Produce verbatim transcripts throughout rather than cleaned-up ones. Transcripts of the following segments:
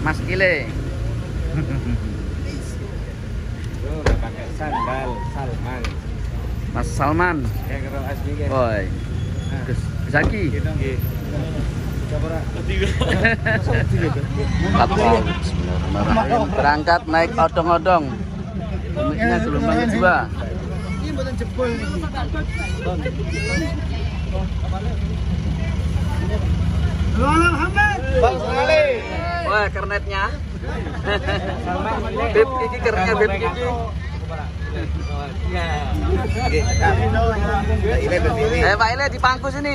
Mas Ile. Tuh udah pakai sandal Salman. Mas Salman. Ya karo asli kan. Woi. Gus Zaki. Bismillahirrahmanirrahim. Berangkat naik odong-odong. Uniknya gelombang kedua. Ini buatan jebol nih. Halo Muhammad. Bang sekali. Wah, kernetnya. Beb iki kernetnya beb iki. Ya. Ile berdiri. Eh, Pak Ile di pangku sini.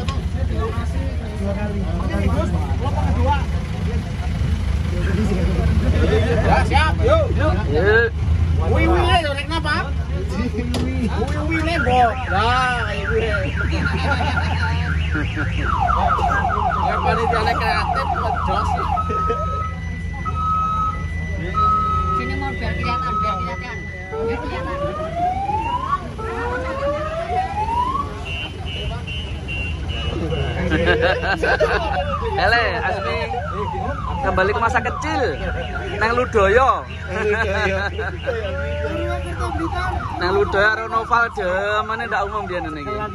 Ya, siap. Yuk. Yuk. Wih wih le dorek napa? Wih wih le bo. Lah, iku le. Ya panitia kreatif jos. Sini mau biar kelihatan, biar kelihatan, biar kelihatan. Hele, Asmi kembali ke masa kecil. Nang Ludoyo. Nang Ludoyo karo novel jamane ndak umum biyen ngene iki.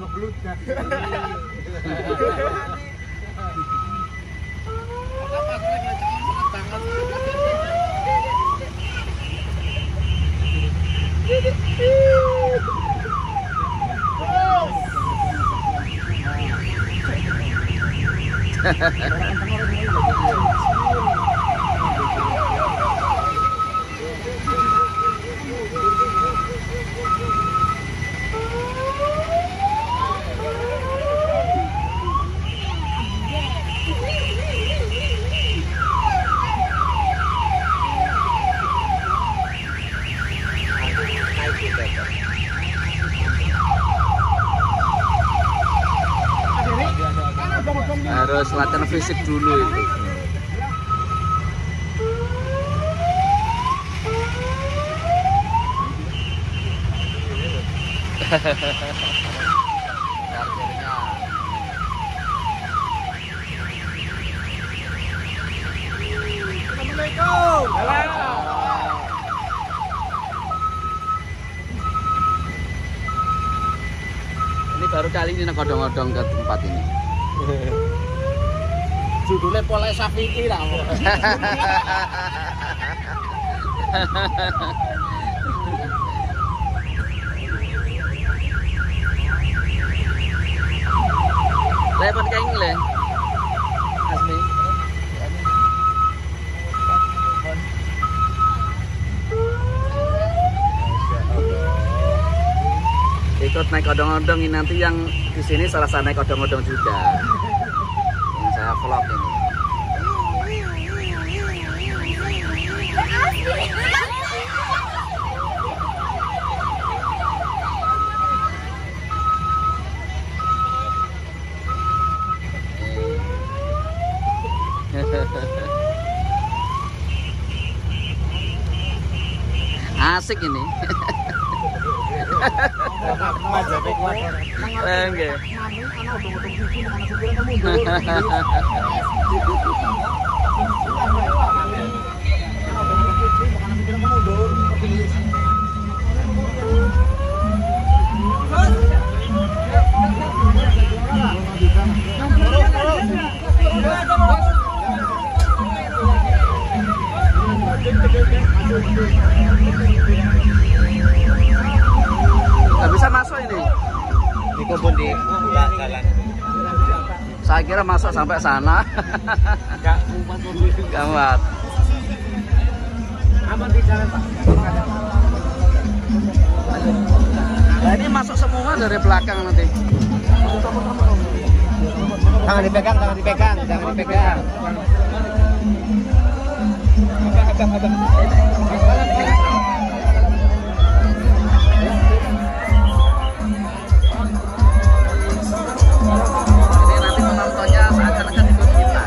Harus latihan fisik dulu itu. Ini baru kali ini ngodong-ngodong ke tempat ini. Judulnya Polai Safiki lah. Lepon kaing le. Asli. Ikut naik odong-odong ini, nanti yang di sini salah satu naik odong-odong juga. Yang saya vlog ini. Asik ini. Lengge. Nggak bisa masuk ini. Di kebun di jalan. Saya kira masuk sampai sana. Enggak muat mobil. Nggak muat. Aman di jalan Pak. Nah, ini masuk semua dari belakang nanti. Jangan dipegang, jangan dipegang, jangan dipegang. Agak, agak, agak. Ini nanti penontonnya seakan-akan ikut kita.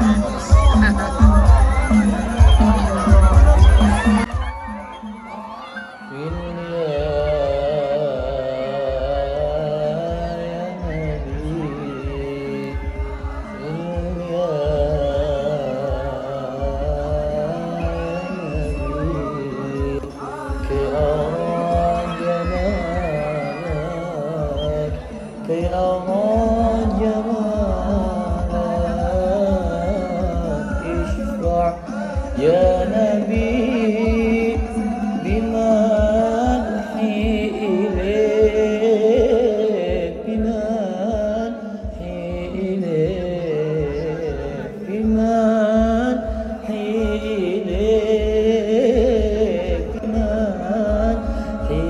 يا نبي بمدحي إليك بمدحي إليك بمدحي إليك بمدحي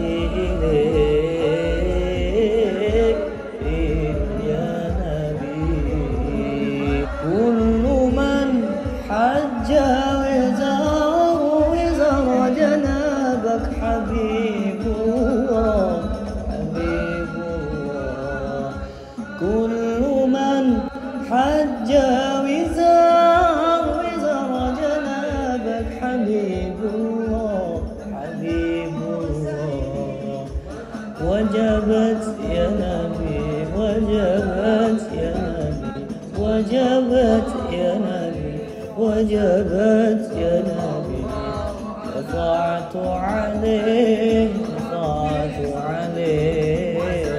إليك يا نبي كل من حج وزار وزر جنابك حبيب الله حبيب الله كل من حج وزار وزر جنابك حبيب الله حبيب الله وجبت يا نبي وجبت يا نبي وجبت يا نبي وجبت يا نبي رفعت عليه رفعت عليه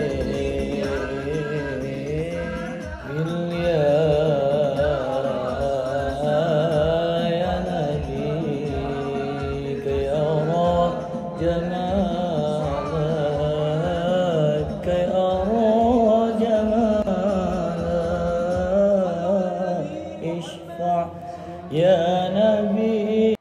يا نبي كي أرى جمالك كي أرى جمالك اشفع يا نبي.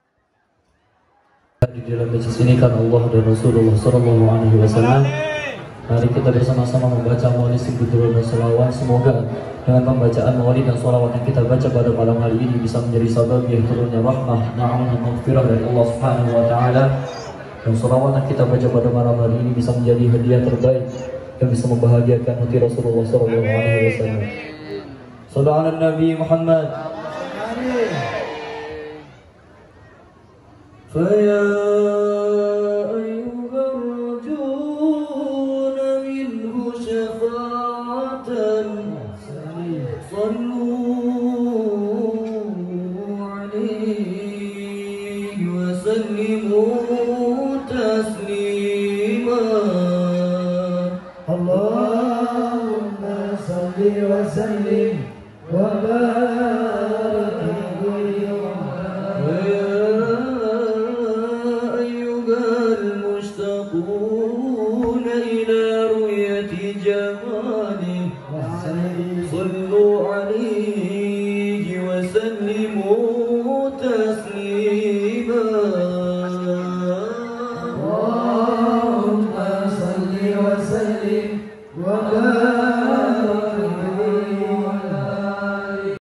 Di dalam majlis ini kan Allah dan Rasulullah Sallallahu Alaihi Wasallam. Mari kita bersama-sama membaca maulid Sibudurul dan salawat. Semoga dengan pembacaan maulid dan salawat yang kita baca pada malam hari ini bisa menjadi sabab yang turunnya rahmah, na'am dan maghfirah dari Allah Subhanahu Wa Taala. Dan salawat yang kita baca pada malam hari ini bisa menjadi hadiah terbaik yang bisa membahagiakan hati Rasulullah Sallallahu Alaihi Wasallam. Sallallahu ala Nabi Muhammad. فيا أيها الرجون منه شفاعة صلوا عليه وسلموا تسليما اللهم صل وسلم وبارك المشتاقون إلى رؤية جماله صلوا عليه وسلموا تسليما اللهم صل وسلم وبارك